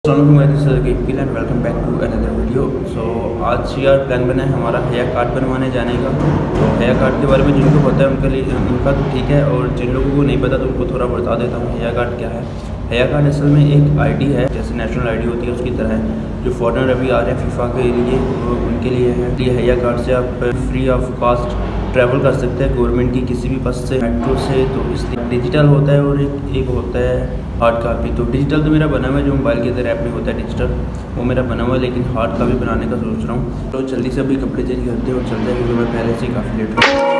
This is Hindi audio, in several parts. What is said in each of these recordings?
Aqeeb and welcome back to another video. So आज यार प्लान बना है हमारा हया कार्ड बनवाने जाने का। तो हया कार्ड के बारे में जिनको पता है उनके लिए उनका तो ठीक है, और जिन लोगों को नहीं पता तो उनको थोड़ा बता देता हूँ हया कार्ड क्या है। हया कार्ड असल में एक आईडी है, जैसे नेशनल आईडी होती है उसकी तरह है। जो फॉरेनर अभी आ रहे हैं फीफा के लिए उनके लिए है। ये हया कार्ड से आप फ्री ऑफ कॉस्ट ट्रैवल कर सकते हैं गवर्नमेंट की किसी भी बस से, मेट्रो से। तो इसलिए डिजिटल होता है और एक होता है हार्ड कापी। तो डिजिटल तो मेरा बना हुआ है, जो मोबाइल के अंदर ऐप में होता है डिजिटल, वो मेरा बना हुआ है, लेकिन हार्ड कापी बनाने का सोच रहा हूँ। तो जल्दी से अभी कपड़े चेंज करते हैं और चलते हैं, क्योंकि मैं पहले से ही काफ़ी लेट हूँ।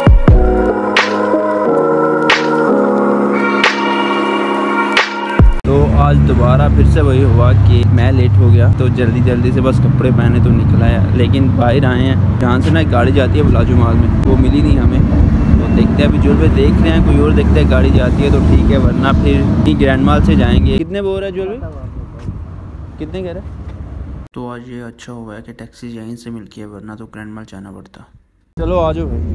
तो आज दोबारा फिर से वही हुआ कि मैं लेट हो गया, तो जल्दी से बस कपड़े पहने तो निकल आया। लेकिन बाहर आए हैं जहाँ से ना एक गाड़ी जाती है बलाजू माल में, वो मिली नहीं हमें। तो देखते हैं अभी जोल पे देख रहे हैं, कोई और देखते हैं गाड़ी जाती है तो ठीक है, वरना फिर ग्रैंड माल से जाएंगे। कितने बोल रहा है जोल पे, कितने कह रहे हैं? तो आज ये अच्छा हुआ है कि टैक्सी यहीं से मिल के है, वरना तो ग्रैंड माल जाना पड़ता। चलो आ जाओ भाई,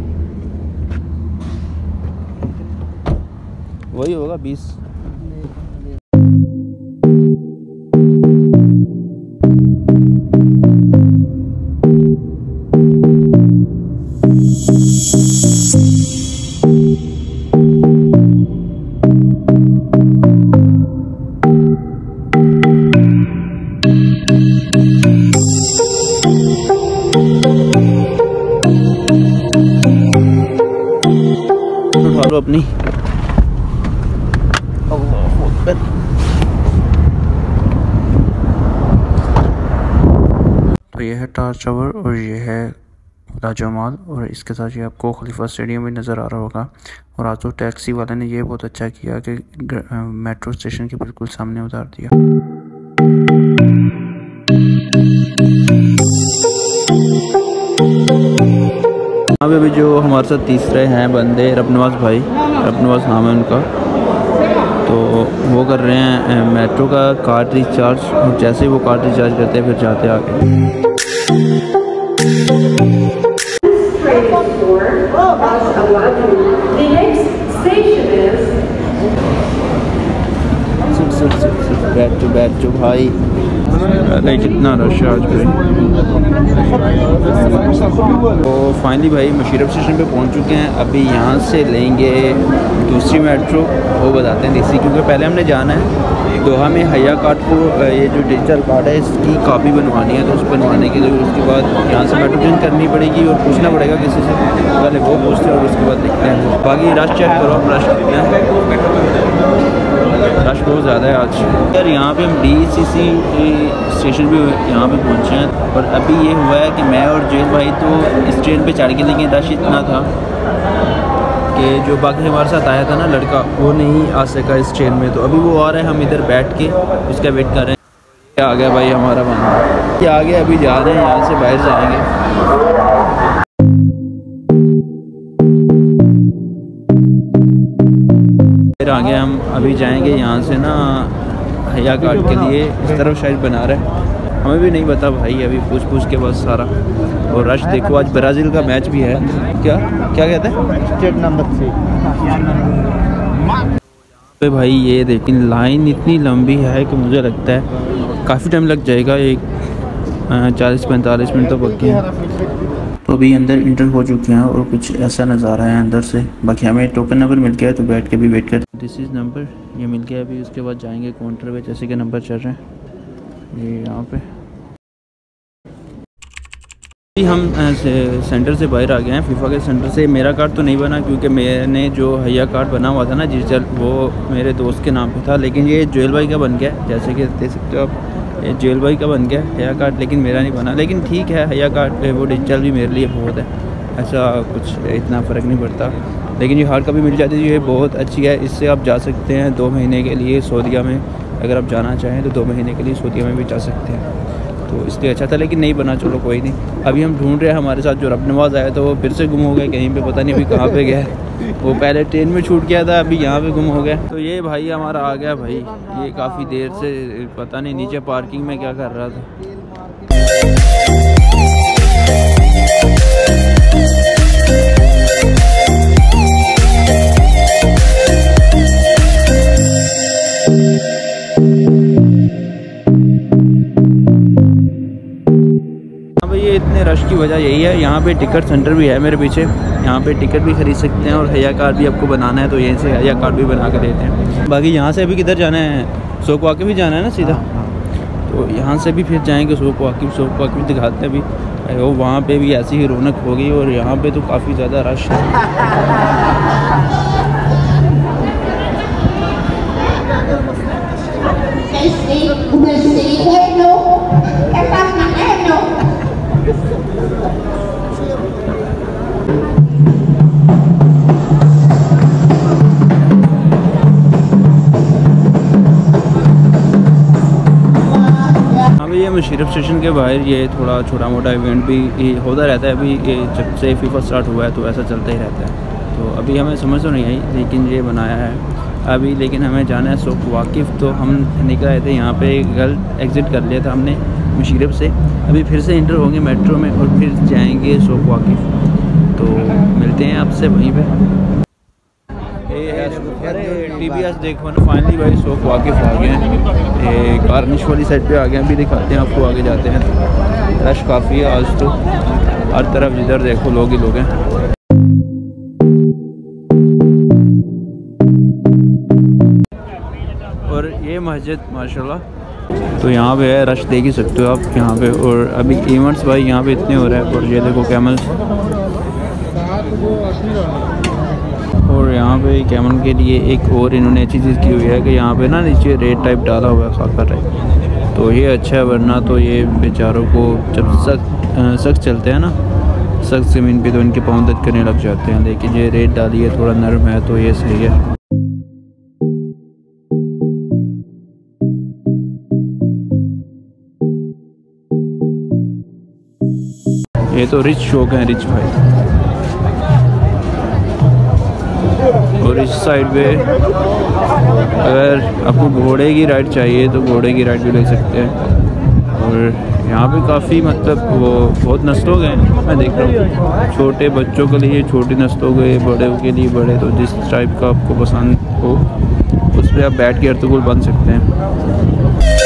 वही होगा 20। अपनी तो ये है टार टावर और ये है लाजमाल, और इसके साथ ये आपको खलीफा स्टेडियम भी नज़र आ रहा होगा। और आज तो टैक्सी वाले ने ये बहुत अच्छा किया कि मेट्रो स्टेशन के बिल्कुल सामने उतार दिया। यहाँ पे भी जो हमारे साथ तीसरे हैं बंदे, रबनवाज भाई, रबनवाज नाम है उनका, तो वो कर रहे हैं मेट्रो का कार्ड रिचार्ज। और जैसे ही वो कार्ड रिचार्ज करते हैं फिर जाते आगे। बैठ जो भाई, अरे कितना रश है आज भाई। तो फाइनली भाई मुशीरफ स्टेशन पे पहुंच चुके हैं। अभी यहाँ से लेंगे दूसरी मेट्रो, वो बताते हैं देसी, क्योंकि पहले हमने जाना है दोहा में हया कार्ड को, ये जो डिजिटल कार्ड है इसकी कॉपी बनवानी है। तो उस बनवाने के लिए उसके बाद यहाँ से मेट्रो चेंज करनी पड़ेगी और पूछना पड़ेगा किसी से, पहले वो पूछते हैं और उसके बाद देखते हैं। बाकी रश चेक करो, रश कितना है, रश बहुत ज़्यादा है आज यार। यहाँ पे हम DCC स्टेशन पे यहाँ पे पहुँचे हैं, और अभी ये हुआ है कि मैं और जेल भाई तो इस ट्रेन पे चढ़ के, लेकिन रश इतना था कि जो बाकी हमारे साथ आया था ना लड़का, वो नहीं आ सका इस ट्रेन में। तो अभी वो आ रहा है, हम इधर बैठ के उसका वेट कर रहे हैं। क्या आ गया भाई हमारा बंदा, क्या आ गया, अभी जा रहे हैं यहाँ से बाहर जाएँगे। फिर आगे हम अभी जाएंगे यहाँ से ना हया कार्ड के लिए, इस तरफ शायद बना रहे हैं, हमें भी नहीं पता भाई, अभी पूछ के बस सारा। और रश देखो, आज ब्राज़ील का मैच भी है। क्या कहते हैं, स्टेट नंबर 3 भाई। ये लेकिन लाइन इतनी लंबी है कि मुझे लगता है काफ़ी टाइम लग जाएगा, एक 40-45 मिनट तो पक्के हैं। तो अभी अंदर इंटर हो चुके हैं और कुछ ऐसा नज़ारा है अंदर से। बाकी हमें टोकन नंबर मिल गया है, तो बैठ के भी वेट करते। दिस इज़ नंबर, ये मिल गया अभी। उसके बाद जाएंगे काउंटर पे, जैसे कि नंबर चल रहे हैं ये यहाँ पे। अभी हम सेंटर से बाहर आ गए हैं, फीफा के सेंटर से। मेरा कार्ड तो नहीं बना, क्योंकि मैंने जो हया कार्ड बना हुआ था ना डिजिटल, वो मेरे दोस्त के नाम पे था। लेकिन ये जेल भाई का बन गया, जैसे कि देख सकते हो आप, ये जेल भाई का बन गया हया कार्ड, लेकिन मेरा नहीं बना। लेकिन ठीक है, हया कार्ड वो डिजिटल भी मेरे लिए बहुत है, ऐसा कुछ इतना फ़र्क नहीं पड़ता। लेकिन ये हार्ड कॉपी मिल जाती है, ये बहुत अच्छी है। इससे आप जा सकते हैं 2 महीने के लिए सऊदीया में, अगर आप जाना चाहें तो 2 महीने के लिए सऊदीया में भी जा सकते हैं। तो इसलिए अच्छा था, लेकिन नहीं बना, चलो कोई नहीं। अभी हम ढूंढ रहे हैं, हमारे साथ जो रबनवाज आया था वो फिर से गुम हो गया कहीं पे, पता नहीं अभी कहाँ पे गया है। वो पहले ट्रेन में छूट गया था, अभी यहाँ पे गुम हो गया। तो ये भाई हमारा आ गया भाई, ये काफ़ी देर से पता नहीं नीचे पार्किंग में क्या कर रहा था। इतने रश की वजह यही है। यहाँ पे टिकट सेंटर भी है मेरे पीछे, यहाँ पे टिकट भी ख़रीद सकते हैं और हैया कार्ड भी आपको बनाना है तो यहीं से हैया कार्ड भी बना कर देते हैं। बाकी यहाँ से अभी किधर जाना है, सूक़ वाक़िफ़ भी जाना है ना सीधा, तो यहाँ से भी फिर जाएंगे सूक़ वाक़िफ़ दिखाते हैं अभी। वो वहाँ पे भी ऐसी ही रौनक होगी और यहाँ पे तो काफ़ी ज़्यादा रश है। ये मुशर्रफ स्टेशन के बाहर ये थोड़ा छोटा मोटा इवेंट भी होता रहता है। अभी ये जब से फीफा स्टार्ट हुआ है तो ऐसा चलता ही रहता है। तो अभी हमें समझ तो नहीं आई, लेकिन ये बनाया है अभी। लेकिन हमें जाना है सूक़ वाक़िफ़, तो हम निकल आए थे यहाँ पे, गलत एग्ज़िट कर लिया था हमने मुशर्रफ से। अभी फिर से इंटर होंगे मेट्रो में और फिर जाएंगे सूक़ वाक़िफ़। तो मिलते हैं आपसे वहीं पर। TBS देखो ना, फाइनली भाई सूक़ वाक़िफ़ आ गए हैं। गार्निश वाली साइड पे आ गए हैं, अभी दिखाते हैं आपको, आगे जाते हैं। रश काफ़ी है आज तो, हर तरफ जिधर देखो लोग ही लोग हैं। और ये मस्जिद माशाल्लाह, तो यहाँ पे है, रश देख ही सकते हो आप यहाँ पे। और अभी इवेंट्स भाई यहाँ पे इतने हो रहे हैं। और ये देखो कैमल्स, और यहाँ पे कैमल के लिए एक और इन्होंने अच्छी चीज़ की हुई है कि यहाँ पे ना नीचे रेत टाइप डाला हुआ है, खाका टाइप, तो ये अच्छा है। वरना तो ये बेचारों को जब सख्त चलते हैं ना, सख्त ज़मीन पे, तो इनके पाँव दर्द करने लग जाते हैं। लेकिन ये रेत डाली है, थोड़ा नरम है, तो ये सही है। ये तो रिच शौक है, रिच भाई। और इस साइड पे अगर आपको घोड़े की राइड चाहिए तो घोड़े की राइड भी ले सकते हैं। और यहाँ पे काफ़ी मतलब वो बहुत नस्लों के हैं, मैं देख रहा हूँ। छोटे बच्चों के लिए छोटी नस्लों के, बड़े के लिए बड़े, तो जिस टाइप का आपको पसंद हो उस पर आप बैठ के अर्तुगुल बन सकते हैं।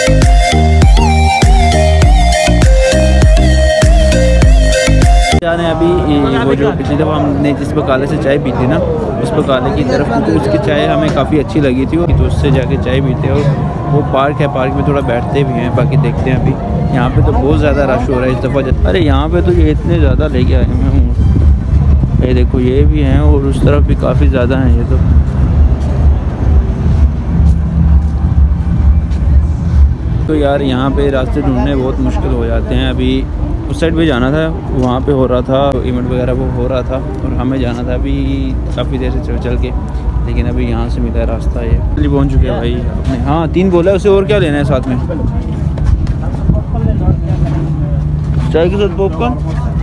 जाने अभी वो जो पिछली दफ़ा हमने जिस बकाले से चाय पी थी ना, उस बकाले की तरफ, क्योंकि उसकी चाय हमें काफ़ी अच्छी लगी थी, तो उससे जाके चाय पीते हैं। और वो पार्क है, पार्क में थोड़ा बैठते भी हैं। बाकी देखते हैं अभी यहाँ पे तो बहुत ज़्यादा रश हो रहा है इस दफ़ा। अरे यहाँ पे तो ये इतने ज़्यादा लेके आए हैं हूँ, ये देखो ये भी हैं और उस तरफ भी काफ़ी ज़्यादा हैं ये तो यार यहाँ पे रास्ते ढूंढने बहुत मुश्किल हो जाते हैं। अभी उस साइड भी जाना था, वहाँ पे हो रहा था इवेंट वगैरह, वो हो रहा था, और हमें जाना था अभी काफ़ी देर से चल के। लेकिन अभी यहाँ से मिला है रास्ता, ये जल्दी पहुँच चुके हैं भाई अपने। हाँ 3 बोला है, उसे और क्या लेना है साथ में? चाय के साथ पॉपकॉर्न।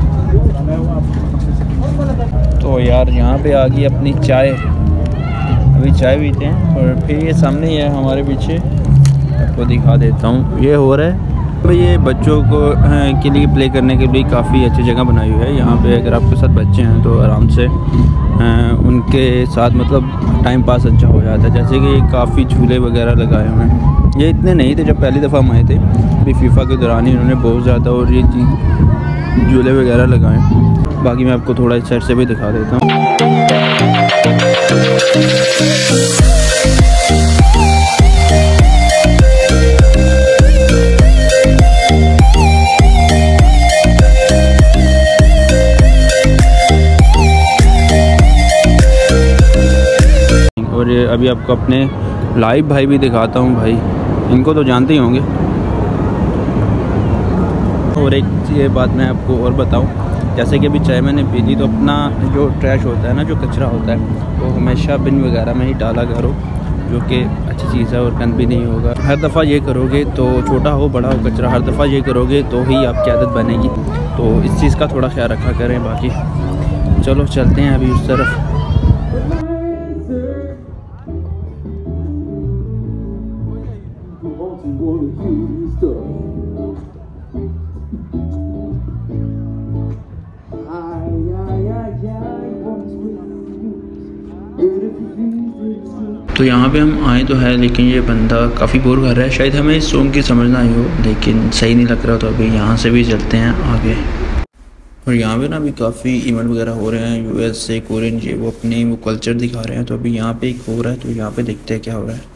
तो यार यहाँ पे आ गई अपनी चाय, अभी चाय पीते हैं। और फिर ये सामने ही है हमारे पीछे, आपको दिखा देता हूँ। ये हो रहा है भाई, ये बच्चों को के लिए प्ले करने के लिए काफ़ी अच्छी जगह बनाई हुई है। यहाँ पे अगर आपके साथ बच्चे हैं तो आराम से उनके साथ मतलब टाइम पास अच्छा हो जाता है। जैसे कि काफ़ी झूले वगैरह लगाए हुए हैं, ये इतने नहीं थे जब पहली दफ़ा हम आए थे, अभी फीफा के दौरान ही इन्होंने बहुत ज़्यादा और ये झूले वगैरह लगाए। बाकी मैं आपको थोड़ा इस साइड से भी दिखा देता हूँ। और ये अभी आपको अपने लाइव भाई भी दिखाता हूँ। भाई इनको तो जानते ही होंगे। और एक ये बात मैं आपको और बताऊँ, जैसे कि अभी चाय मैंने पी ली, तो अपना जो ट्रैश होता है ना, जो कचरा होता है, वो हमेशा बिन वगैरह में ही डाला करो, जो कि अच्छी चीज़ है और गंद भी नहीं होगा। हर दफ़ा ये करोगे तो छोटा हो बड़ा हो कचरा, हर दफ़ा ये करोगे तो ही आपकी आदत बनेगी। तो इस चीज़ का थोड़ा ख्याल रखा करें। बाकी चलो चलते हैं अभी उस तरफ। तो यहाँ पे हम आए तो है, लेकिन ये बंदा काफ़ी बोर कर रहा है। शायद हमें इस सॉन्ग की समझ ना आई हो, लेकिन सही नहीं लग रहा, तो अभी यहाँ से भी चलते हैं आगे। और यहाँ पे ना अभी काफ़ी इवेंट वगैरह हो रहे हैं, यूएस से कोरियन ये वो अपने वो कल्चर दिखा रहे हैं। तो अभी यहाँ पे एक हो रहा है, तो यहाँ पे देखते हैं क्या हो रहा है।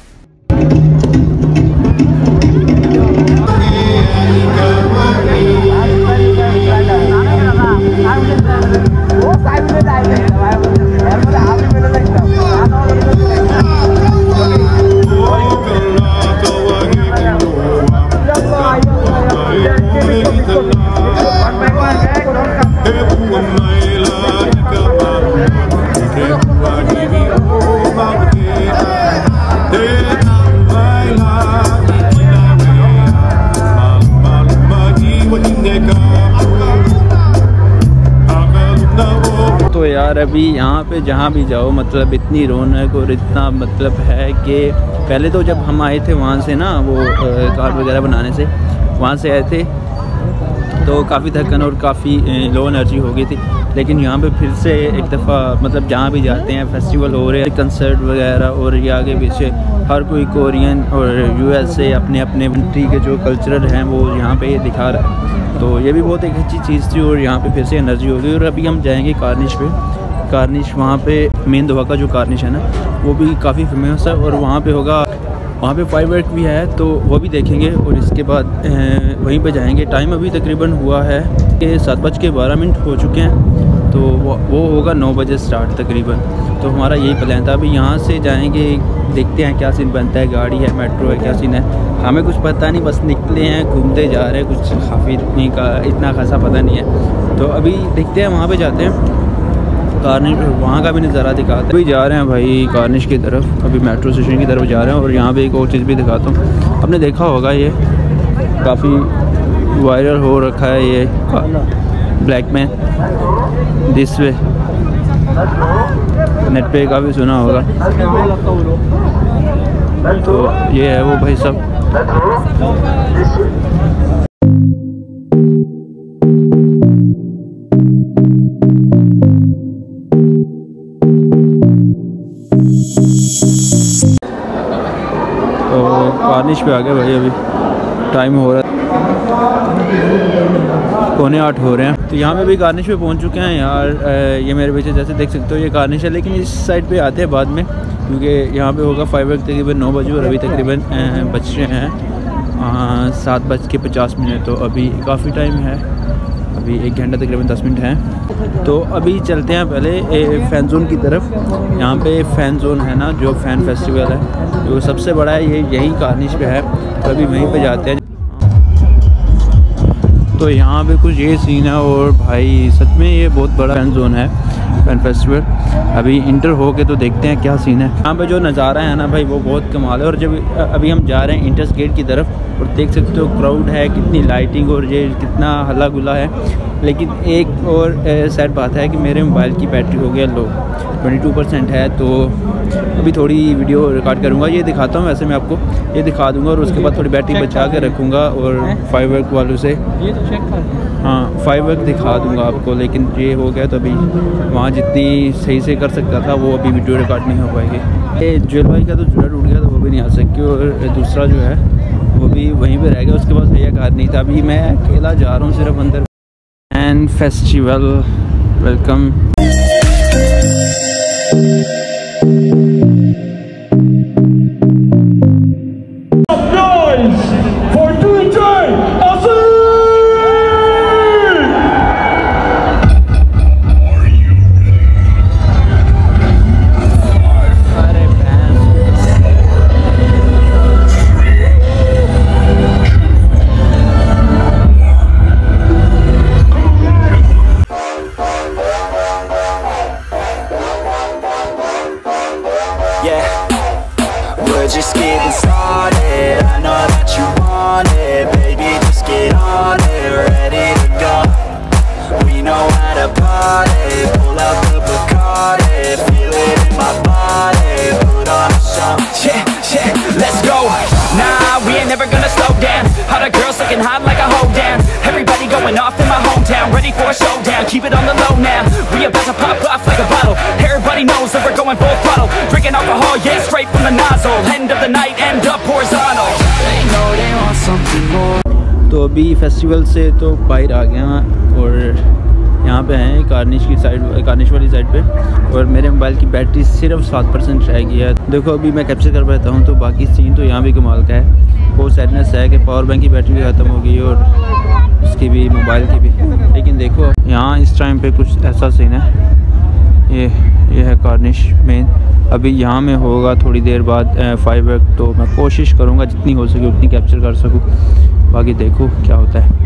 तो यार अभी यहाँ पे जहाँ भी जाओ मतलब इतनी रौनक और इतना मतलब है कि पहले तो जब हम आए थे वहाँ से ना वो कार वगैरह बनाने से वहाँ से आए थे तो काफ़ी थकन और काफ़ी लो एनर्जी हो गई थी। लेकिन यहाँ पे फिर से एक दफ़ा मतलब जहाँ भी जाते हैं फेस्टिवल हो रहे हैं, कंसर्ट वगैरह, और ये आगे पीछे हर कोई कोरियन और यूएस से अपने अपने कंट्री के जो कल्चरल हैं वो यहाँ पे दिखा रहा है। तो ये भी बहुत एक अच्छी चीज़ थी और यहाँ पे फिर से एनर्जी हो गई। और अभी हम जाएंगे कार्निश पे। कार्निश वहाँ पे मेन दोहा का जो कार्निश है ना वो भी काफ़ी फेमस है और वहाँ पे होगा, वहाँ पे फायरवर्क भी है तो वो भी देखेंगे। और इसके बाद वहीं पे जाएंगे। टाइम अभी तकरीबन हुआ है कि 7:12 हो चुके हैं, तो वो होगा 9 बजे स्टार्ट तकरीबन। तो हमारा यही प्लान था। अभी यहाँ से जाएंगे, देखते हैं क्या सीन बनता है, गाड़ी है, मेट्रो है, क्या सीन है, हमें कुछ पता नहीं, बस निकले हैं, घूमते जा रहे हैं, कुछ काफ़ी का इतना खासा पता नहीं है। तो अभी देखते हैं, वहाँ पे जाते हैं, कार्निश वहाँ का भी नज़ारा दिखाते हैं। अभी जा रहे हैं भाई कार्निश की तरफ, अभी मेट्रो स्टेशन की तरफ जा रहे हैं। और यहाँ पे एक और चीज़ भी दिखाता हूँ, आपने देखा होगा ये काफ़ी वायरल हो रखा है ये black man this way, net पे काफ़ी सुना होगा। तो ये है वो भाई सब। तो कार्निश पे आ गए भाई, अभी टाइम हो रहा है 7:45 हो रहे हैं। तो यहाँ पे भी कार्निश पे पहुँच चुके हैं यार। ये मेरे पीछे जैसे देख सकते हो ये कार्निश है, लेकिन इस साइड पे आते हैं बाद में, क्योंकि यहाँ पे होगा फायरवर्क तकरीबन 9 बजे और अभी तकरीबन बज रहे हैं 7:50। तो अभी काफ़ी टाइम है, अभी 1 घंटा तकरीबन 10 मिनट हैं। तो अभी चलते हैं पहले फ़ैन जोन की तरफ। यहाँ पे फ़ैन जोन है ना, जो फ़ैन फेस्टिवल है जो सबसे बड़ा है, ये यही कार्निश पे है। तो अभी वहीं पे जाते हैं। तो यहाँ पे कुछ ये सीन है और भाई सच में ये बहुत बड़ा फ़ैन जोन है, फ़ैन फेस्टिवल। अभी इंटर हो के तो देखते हैं क्या सीन है। यहाँ पे जो नज़ारा है ना भाई वो बहुत कमाल है। और जब अभी हम जा रहे हैं इंटर्स गेट की तरफ और देख सकते हो क्राउड है, कितनी लाइटिंग और ये कितना हल्ला गुल्ला है। लेकिन एक और सैड बात है कि मेरे मोबाइल की बैटरी हो गया लो, 22% है। तो अभी थोड़ी वीडियो रिकॉर्ड करूँगा, ये दिखाता हूँ, वैसे मैं आपको ये दिखा दूँगा और उसके बाद थोड़ी बैटरी बचा के रखूँगा और फायरवर्क वालों से हाँ फायरवर्क दिखा दूँगा आपको। लेकिन ये हो गया तो अभी वहाँ जितनी सही से कर सकता था वो अभी वीडियो रिकॉर्ड नहीं हो पाएगी। ये ज्वेल भाई का तो जुड़ा टूट गया, तो वो भी नहीं आ सकी और दूसरा जो है वो भी वहीं पे रह गया, उसके पास हैया कार नहीं था। अभी मैं अकेला जा रहा हूँ सिर्फ अंदर। And festival welcome. Just getting started, I know that you want it, baby, just get on it, ready to go. We know how to party, pull out the Bacardi, feel it in my body, put on a show. Yeah, let's go. Nah, we ain't never gonna slow down. All the girls looking hot like a hoe down. Everybody going off in my hometown, ready for a showdown, keep it on the low now. We about to pop off like a bottle. Everybody knows that we're going full throttle. Drinking alcohol, yeah, straight from the nozzle. End of the night, end up horizontal. They know they want something more. तो अभी फेस्टिवल से तो बाहर आ गया और यहाँ पे हैं कार्निश की साइड, कार्निश वाली साइड पे, और मेरे मोबाइल की बैटरी सिर्फ 7% रह गई है। देखो अभी मैं कैप्चर कर पाता हूँ, तो बाकी सीन तो यहाँ भी कमाल का है। वो सैडनेस है कि पावर बैंक की बैटरी भी ख़त्म हो गई और उसकी भी, मोबाइल की भी। लेकिन देखो यहाँ इस टाइम पे कुछ ऐसा सीन है, ये है कार्निश मेन। अभी यहाँ में होगा थोड़ी देर बाद 5 तो मैं कोशिश करूँगा जितनी हो सके उतनी कैप्चर कर सकूँ, बाकी देखो क्या होता है।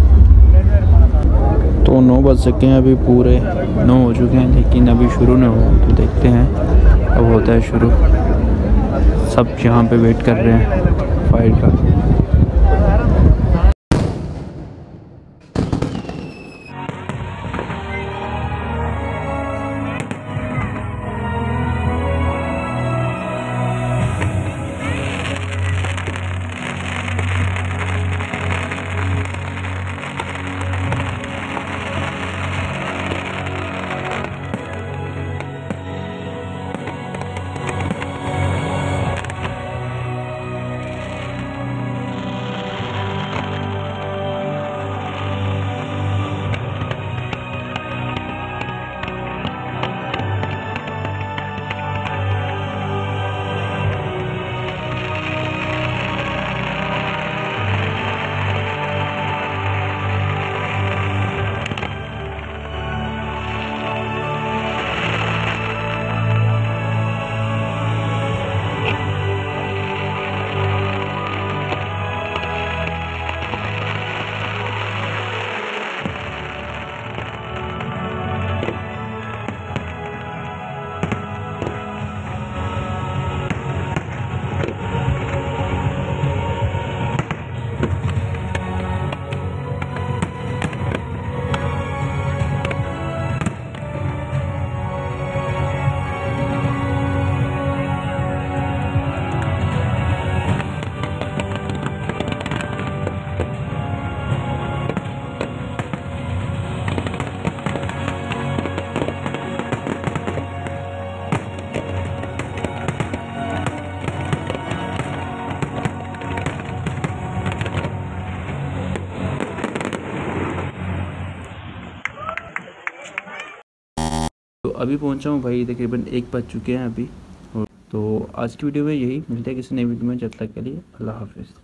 तो 9 बज चुके हैं, अभी पूरे 9 हो चुके हैं, लेकिन अभी शुरू नहीं हुआ, तो देखते हैं अब होता है शुरू। सब यहाँ पे वेट कर रहे हैं फाइट का। तो अभी पहुंचा हूँ भाई, तकरीबन 1 बज चुके हैं अभी। तो आज की वीडियो में यही, मिलते हैं किसी नई वीडियो में, जब तक के लिए अल्लाह हाफिज़।